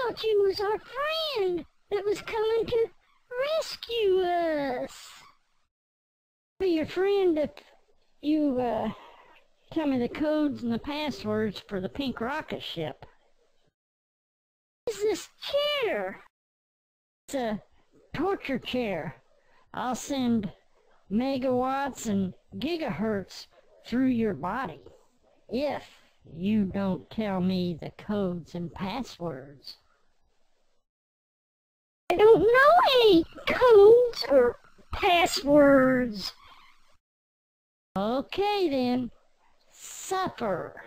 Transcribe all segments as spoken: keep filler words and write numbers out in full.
thought you was our friend that was coming to rescue us. Be your friend if you, uh, tell me the codes and the passwords for the pink rocket ship. What is this chair? It's a torture chair. I'll send megawatts and gigahertz through your body if you don't tell me the codes and passwords. I don't know any codes or passwords. Okay then, suffer.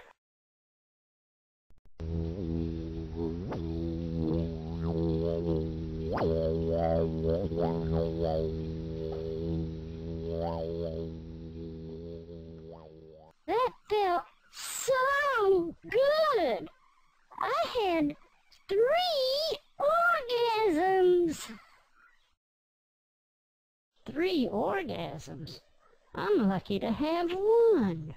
That felt so good. I had three orgasms. Three orgasms? I'm lucky to have one.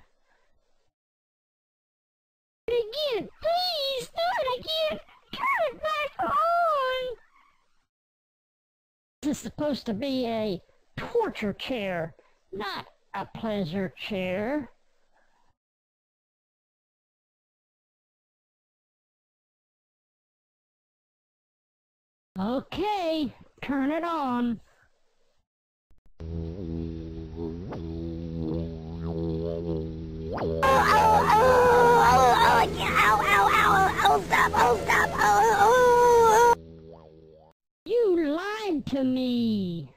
Do it again, please, do it again. Turn it back on. This is supposed to be a torture chair, not a pleasure chair. Okay, turn it on. Oh, oh, oh, oh, oh, ow, ow, ow, oh, stop, oh, stop, oh, oh, oh. You lied to me.